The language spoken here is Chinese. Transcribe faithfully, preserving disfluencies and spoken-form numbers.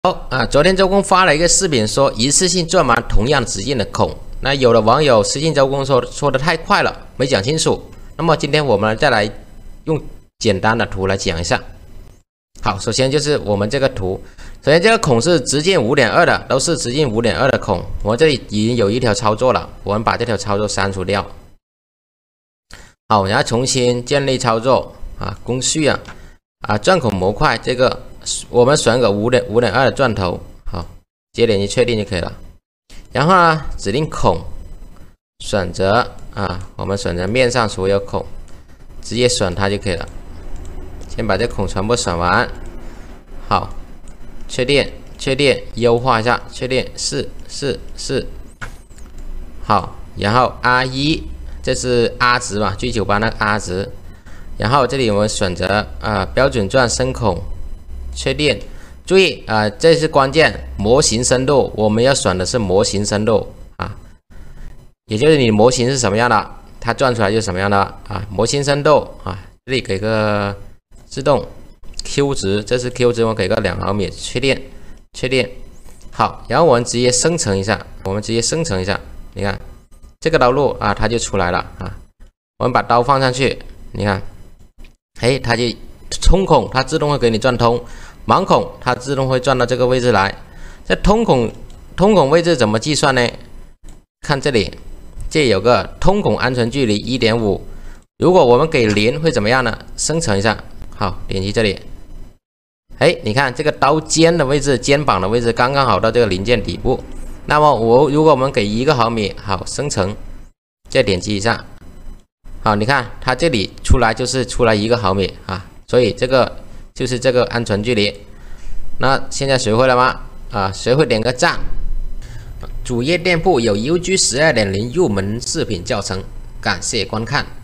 好啊，昨天周公发了一个视频，说一次性做满同样直径的孔。那有的网友私信周公说说的太快了，没讲清楚。那么今天我们再来用简单的图来讲一下。好，首先就是我们这个图，首先这个孔是直径 五点二 的，都是直径 五点二 的孔。我们这里已经有一条操作了，我们把这条操作删除掉。好，然后重新建立操作啊，工序啊啊，钻孔模块这个。 我们选个五点五点二的钻头，好，直接点击确定就可以了。然后呢，指定孔，选择啊，我们选择面上所有孔，直接选它就可以了。先把这孔全部选完，好，确定，确定，优化一下，确定是是是，好，然后 R 一，这是 R 值嘛，最九八那个 R 值。然后这里我们选择啊标准钻深孔。 确定，注意啊、呃，这是关键。模型深度我们要选的是模型深度啊，也就是你模型是什么样的，它转出来就是什么样的啊。模型深度啊，这里给个自动 Q 值，这是 Q 值，我给个两毫米，确定，确定。好，然后我们直接生成一下，我们直接生成一下，你看这个刀路啊，它就出来了啊。我们把刀放上去，你看，哎，它就。 通孔它自动会给你转通，盲孔它自动会转到这个位置来。这通孔通孔位置怎么计算呢？看这里，这有个通孔安全距离 一点五。如果我们给零会怎么样呢？生成一下，好，点击这里。哎，你看这个刀尖的位置，肩膀的位置刚刚好到这个零件底部。那么我如果我们给一个毫米，好，生成，再点击一下，好，你看它这里出来就是出来一个毫米啊。 所以这个就是这个安全距离。那现在学会了吗？啊，学会点个赞。主页店铺有 U G 十二点零 入门视频教程，感谢观看。